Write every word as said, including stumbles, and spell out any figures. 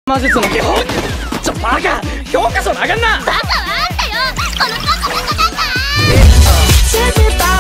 魔術の基本。ちょバカ、教科書ながんな。 バカはあんたよ、このバカバカバカ。